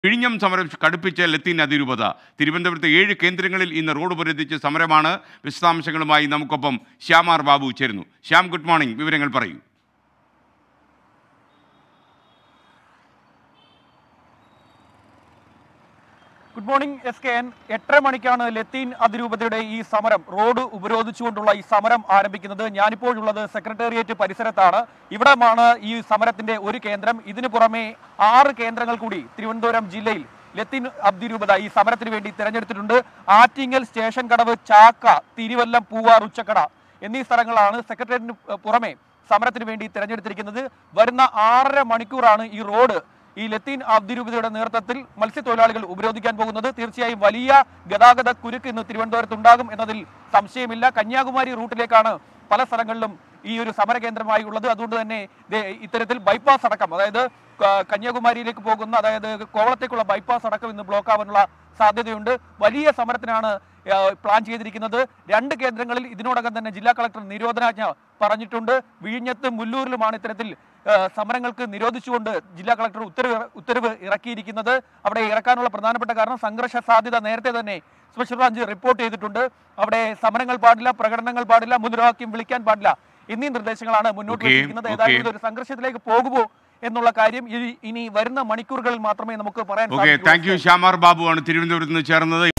വിഴിഞ്ഞം സമരം കടുപ്പിച്ച ലത്തീൻ അതിരൂപത. തിരുവനന്തപുരത്ത് 7 കേന്ദ്രങ്ങളിൽ ഇന്ന് റോഡ് ഉപരോധിച്ച് സമരമാണ്. വിശദാംശങ്ങളുമായി നമുക്കൊപ്പം ശ്യാമാർ ബാബു ചേരുന്നു. ശ്യാം, ഗുഡ് മോർണിംഗ്, വിവരങ്ങൾ പറയൂ. Good morning SKN. 8:30 മണിക്കാണ് ലത്തീൻ അതിരൂപതയുടെ ഈ സമരം, റോഡ് ഉപരോധിച്ചുകൊണ്ടുള്ള ഈ സമരം ആരംഭിക്കുന്നത്. ഞാനിപ്പോഴുള്ളത് സെക്രട്ടേറിയറ്റ് പരിസരത്താണ്. ഇവിടമാണ് ഈ സമരത്തിന്റെ ഒരു കേന്ദ്രം. ഇതിനു പുറമെ 6 കേന്ദ്രങ്ങൾ കൂടി തിരുവനന്തപുരം ജില്ലയിൽ ലത്തീൻ അതിരൂപത ഈ സമരത്തിന് വേണ്ടി തിരഞ്ഞെടുത്തിട്ടുണ്ട്. ആറ്റിങ്ങൽ, സ്റ്റേഷൻ കടവ്, ചാക്ക, തിരുവല്ലം, പൂവാർ, ഉച്ചക്കട എന്നീ സ്ഥലങ്ങളാണ് സെക്രട്ടേറിയറ്റിന് പുറമെ സമരത്തിന് വേണ്ടി തിരഞ്ഞെടുത്തിരിക്കുന്നത്. വരുന്ന 6.5 മണിക്കൂറാണ് ഈ റോഡ് ഈ ലത്തീൻ അതിരൂപതയുടെ നേതൃത്വത്തിൽ മത്സ്യത്തൊഴിലാളികൾ ഉപരോധിക്കാൻ പോകുന്നത്. തീർച്ചയായും വലിയ ഗതാഗത കുരുക്ക് ഇന്ന് തിരുവനന്തപുരത്ത് ഉണ്ടാകും എന്നതിൽ സംശയമില്ല. കന്യാകുമാരി റൂട്ടിലേക്കാണ് പല സ്ഥലങ്ങളിലും ഈ ഒരു സമര കേന്ദ്രമായി ഉള്ളത്. അതുകൊണ്ട് തന്നെ ഇത്തരത്തിൽ ബൈപ്പാസ് അടക്കം, അതായത് കന്യാകുമാരിയിലേക്ക് പോകുന്ന, അതായത് കോവളത്തേക്കുള്ള ബൈപ്പാസ് അടക്കം ഇന്ന് ബ്ലോക്ക് ആവാനുള്ള സാധ്യതയുണ്ട്. വലിയ സമരത്തിനാണ് പ്ലാൻ ചെയ്തിരിക്കുന്നത്. 2 കേന്ദ്രങ്ങളിൽ ഇതിനോടകം തന്നെ ജില്ലാ കളക്ടർ നിരോധനാജ്ഞ പറഞ്ഞിട്ടുണ്ട്. വിഴിഞ്ഞത്തും മുല്ലൂരിലുമാണ് ഇത്തരത്തിൽ സമരങ്ങൾക്ക് നിരോധിച്ചുകൊണ്ട് ജില്ലാ കളക്ടർ ഉത്തരവ് ഇറക്കിയിരിക്കുന്നത്. അവിടെ ഇറക്കാനുള്ള പ്രധാനപ്പെട്ട കാരണം സംഘർഷ സാധ്യത നേരത്തെ തന്നെ സ്പെഷ്യൽ ബ്രാഞ്ച് റിപ്പോർട്ട് ചെയ്തിട്ടുണ്ട്. അവിടെ സമരങ്ങൾ പാടില്ല, പ്രകടനങ്ങൾ പാടില്ല, മുദ്രാവാക്യം വിളിക്കാൻ പാടില്ല എന്നീ നിർദ്ദേശങ്ങളാണ് മുന്നോട്ട് വെച്ചിരിക്കുന്നത്. ഏതായാലും ഇതൊരു സംഘർഷത്തിലേക്ക് പോകുമോ എന്നുള്ള കാര്യം ഇനി വരുന്ന മണിക്കൂറുകളിൽ മാത്രമേ നമുക്ക് പറയാൻ സാധിക്കൂ. Thank you. ശ്യാമാർ ബാബു ആണ് തിരുവനന്തപുരത്ത് നിന്ന് ചേർന്നത്.